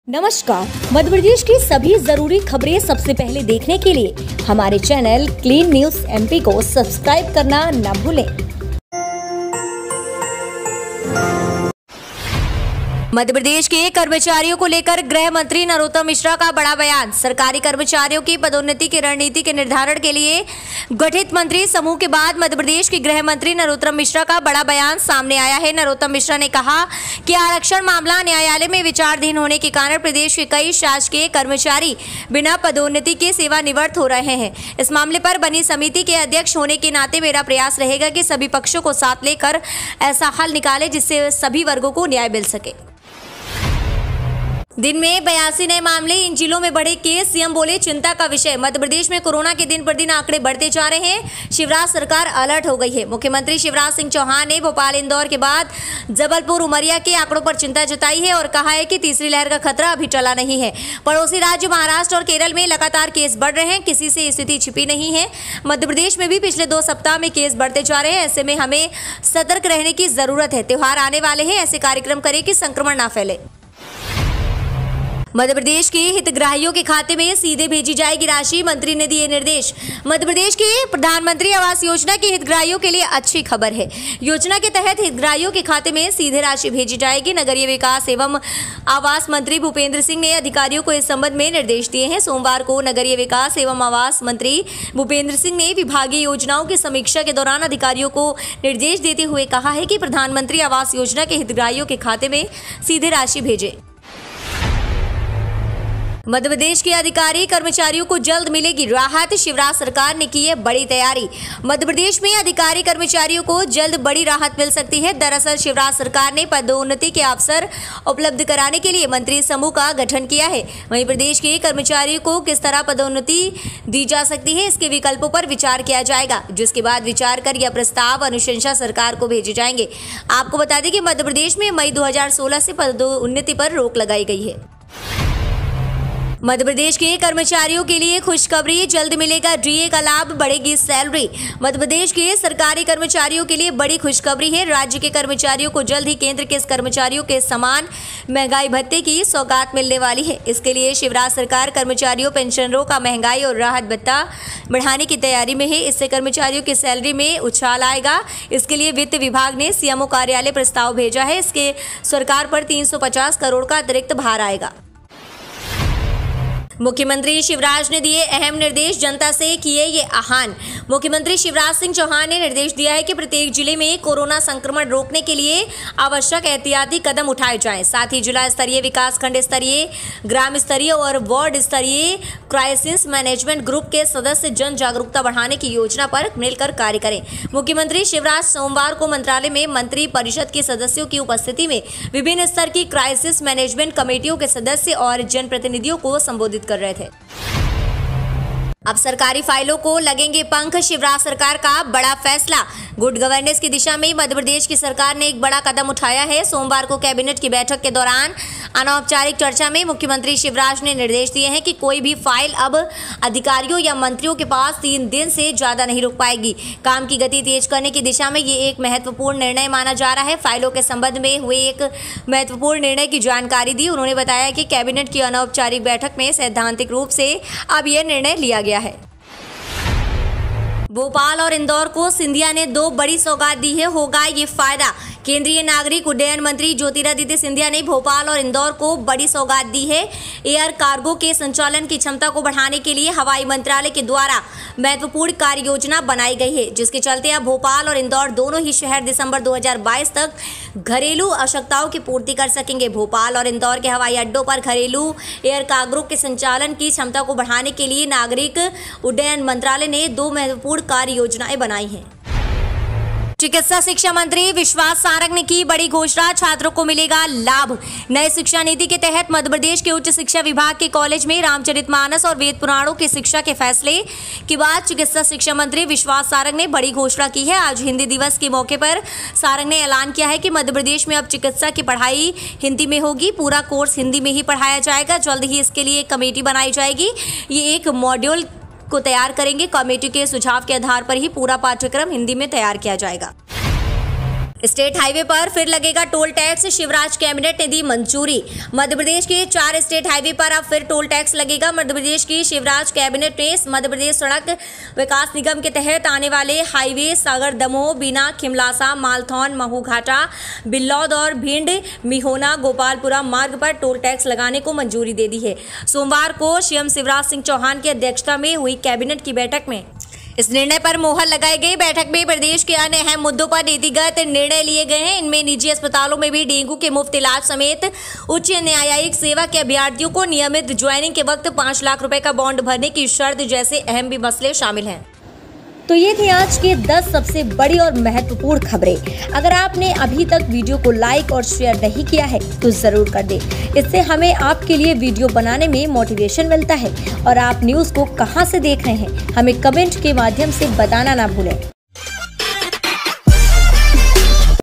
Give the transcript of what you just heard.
नमस्कार। मध्य प्रदेश की सभी जरूरी खबरें सबसे पहले देखने के लिए हमारे चैनल क्लीन न्यूज एमपी को सब्सक्राइब करना न भूलें। मध्य प्रदेश के कर्मचारियों को लेकर गृह मंत्री नरोत्तम मिश्रा का बड़ा बयान। सरकारी कर्मचारियों की पदोन्नति की रणनीति के निर्धारण के लिए गठित मंत्री समूह के बाद मध्य प्रदेश के गृह मंत्री नरोत्तम मिश्रा का बड़ा बयान सामने आया है। नरोत्तम मिश्रा ने कहा कि आरक्षण मामला न्यायालय में विचाराधीन होने के कारण प्रदेश के कई शासकीय कर्मचारी बिना पदोन्नति के सेवानिवृत्त हो रहे हैं। इस मामले पर बनी समिति के अध्यक्ष होने के नाते मेरा प्रयास रहेगा कि सभी पक्षों को साथ लेकर ऐसा हल निकाले जिससे सभी वर्गों को न्याय मिल सके। दिन में 82 नए मामले, इन जिलों में बढ़े केस, सीएम बोले चिंता का विषय। मध्य प्रदेश में कोरोना के दिन पर दिन आंकड़े बढ़ते जा रहे हैं। शिवराज सरकार अलर्ट हो गई है। मुख्यमंत्री शिवराज सिंह चौहान ने भोपाल, इंदौर के बाद जबलपुर, उमरिया के आंकड़ों पर चिंता जताई है और कहा है कि तीसरी लहर का खतरा अभी टला नहीं है। पड़ोसी राज्य महाराष्ट्र और केरल में लगातार केस बढ़ रहे हैं, किसी से स्थिति छिपी नहीं है। मध्य प्रदेश में भी पिछले 2 सप्ताह में केस बढ़ते जा रहे हैं। ऐसे में हमें सतर्क रहने की जरूरत है। त्योहार आने वाले हैं, ऐसे कार्यक्रम करें कि संक्रमण न फैले। मध्य प्रदेश के हितग्राहियों के खाते में सीधे भेजी जाएगी राशि, मंत्री ने दिए निर्देश। मध्य प्रदेश के प्रधानमंत्री आवास योजना के हितग्राहियों के लिए अच्छी खबर है। योजना के तहत हितग्राहियों के खाते में सीधे राशि भेजी जाएगी। नगरीय विकास एवं आवास मंत्री भूपेंद्र सिंह ने अधिकारियों को इस संबंध में निर्देश दिए हैं। सोमवार को नगरीय विकास एवं आवास मंत्री भूपेंद्र सिंह ने विभागीय योजनाओं की समीक्षा के दौरान अधिकारियों को निर्देश देते हुए कहा है कि प्रधानमंत्री आवास योजना के हितग्राहियों के खाते में सीधे राशि भेजें। मध्य प्रदेश के अधिकारी कर्मचारियों को जल्द मिलेगी राहत, शिवराज सरकार ने की है बड़ी तैयारी। मध्य प्रदेश में अधिकारी कर्मचारियों को जल्द बड़ी राहत मिल सकती है। दरअसल शिवराज सरकार ने पदोन्नति के अवसर उपलब्ध कराने के लिए मंत्री समूह का गठन किया है। वहीं प्रदेश के कर्मचारियों को किस तरह पदोन्नति दी जा सकती है, इसके विकल्पों पर विचार किया जाएगा, जिसके बाद विचार कर यह प्रस्ताव अनुशंसा सरकार को भेजे जाएंगे। आपको बता दें कि मध्य प्रदेश में मई 2016 से पदोन्नति पर रोक लगाई गई है। मध्य प्रदेश के कर्मचारियों के लिए खुशखबरी, जल्द मिलेगा डीए का लाभ, बढ़ेगी सैलरी। मध्य प्रदेश के सरकारी कर्मचारियों के लिए बड़ी खुशखबरी है। राज्य के कर्मचारियों को जल्द ही केंद्र के कर्मचारियों के समान महंगाई भत्ते की सौगात मिलने वाली है। इसके लिए शिवराज सरकार कर्मचारियों, पेंशनरों का महंगाई और राहत भत्ता बढ़ाने की तैयारी में है। इससे कर्मचारियों की सैलरी में उछाल आएगा। इसके लिए वित्त विभाग ने सीएमओ कार्यालय प्रस्ताव भेजा है। इसके सरकार पर 350 करोड़ का अतिरिक्त भार आएगा। मुख्यमंत्री शिवराज ने दिए अहम निर्देश, जनता से किए ये आह्वान। मुख्यमंत्री शिवराज सिंह चौहान ने निर्देश दिया है कि प्रत्येक जिले में कोरोना संक्रमण रोकने के लिए आवश्यक एहतियाती कदम उठाए जाएं। साथ ही जिला स्तरीय, विकास खंड स्तरीय, ग्राम स्तरीय और वार्ड स्तरीय क्राइसिस मैनेजमेंट ग्रुप के सदस्य जन जागरूकता बढ़ाने की योजना पर मिलकर कार्य करें। मुख्यमंत्री शिवराज सोमवार को मंत्रालय में मंत्री परिषद के सदस्यों की उपस्थिति में विभिन्न स्तर की क्राइसिस मैनेजमेंट कमेटियों के सदस्य और जनप्रतिनिधियों को संबोधित कर रहे थे। अब सरकारी फाइलों को लगेंगे पंख, शिवराज सरकार का बड़ा फैसला। गुड गवर्नेंस की दिशा में मध्य प्रदेश की सरकार ने एक बड़ा कदम उठाया है। सोमवार को कैबिनेट की बैठक के दौरान अनौपचारिक चर्चा में मुख्यमंत्री शिवराज ने निर्देश दिए हैं कि कोई भी फाइल अब अधिकारियों या मंत्रियों के पास 3 दिन से ज्यादा नहीं रुक पाएगी। काम की गति तेज करने की दिशा में ये एक महत्वपूर्ण निर्णय माना जा रहा है। फाइलों के संबंध में हुए एक महत्वपूर्ण निर्णय की जानकारी दी उन्होंने बताया कि कैबिनेट की अनौपचारिक बैठक में सैद्धांतिक रूप से अब यह निर्णय लिया गया है। भोपाल और इंदौर को सिंधिया ने 2 बड़ी सौगात दी है, होगा ये फायदा। केंद्रीय नागरिक उड्डयन मंत्री ज्योतिरादित्य सिंधिया ने भोपाल और इंदौर को बड़ी सौगात दी है। एयर कार्गो के संचालन की क्षमता को बढ़ाने के लिए हवाई मंत्रालय के द्वारा महत्वपूर्ण कार्य योजना बनाई गई है, जिसके चलते अब भोपाल और इंदौर दोनों ही शहर दिसंबर 2022 तक घरेलू आवश्यकताओं की पूर्ति कर सकेंगे। भोपाल और इंदौर के हवाई अड्डों पर घरेलू एयर कार्गो के संचालन की क्षमता को बढ़ाने के लिए नागरिक उड्डयन मंत्रालय ने 2 महत्वपूर्ण कार्य योजनाएं बनाई हैं। चिकित्सा शिक्षा मंत्री विश्वास सारंग ने की बड़ी घोषणा, छात्रों को मिलेगा लाभ। नए शिक्षा नीति के तहत मध्य प्रदेश के उच्च शिक्षा विभाग के कॉलेज में रामचरितमानस और वेद पुराणों की शिक्षा के फैसले के बाद चिकित्सा शिक्षा मंत्री विश्वास सारंग ने बड़ी घोषणा की है। आज हिंदी दिवस के मौके पर सारंग ने ऐलान किया है कि मध्य प्रदेश में अब चिकित्सा की पढ़ाई हिंदी में होगी। पूरा कोर्स हिंदी में ही पढ़ाया जाएगा। जल्द ही इसके लिए एक कमेटी बनाई जाएगी। ये एक मॉड्यूल को तैयार करेंगे। कमेटी के सुझाव के आधार पर ही पूरा पाठ्यक्रम हिंदी में तैयार किया जाएगा। स्टेट हाईवे पर फिर लगेगा टोल टैक्स, शिवराज कैबिनेट ने दी मंजूरी। मध्य प्रदेश के 4 स्टेट हाईवे पर अब फिर टोल टैक्स लगेगा। मध्य प्रदेश की शिवराज कैबिनेट ने मध्य प्रदेश सड़क विकास निगम के तहत आने वाले हाईवे सागर दमोह, बीना, खिमलासा, मालथौन, महूघाटा, बिल्लौद और भिंड, मिहोना, गोपालपुरा मार्ग पर टोल टैक्स लगाने को मंजूरी दे दी है। सोमवार को सीएम शिवराज सिंह चौहान की अध्यक्षता में हुई कैबिनेट की बैठक में इस निर्णय पर मोहर लगाई गई। बैठक में प्रदेश के अन्य अहम मुद्दों पर नीतिगत निर्णय लिए गए हैं। इनमें निजी अस्पतालों में भी डेंगू के मुफ्त इलाज समेत उच्च न्यायिक सेवा के अभ्यर्थियों को नियमित ज्वाइनिंग के वक्त 5 लाख रुपए का बॉन्ड भरने की शर्त जैसे अहम भी मसले शामिल हैं। तो ये थी आज की 10 सबसे बड़ी और महत्वपूर्ण खबरें। अगर आपने अभी तक वीडियो को लाइक और शेयर नहीं किया है तो जरूर कर दें। इससे हमें आपके लिए वीडियो बनाने में मोटिवेशन मिलता है। और आप न्यूज़ को कहां से देख रहे हैं हमें कमेंट के माध्यम से बताना ना भूलें।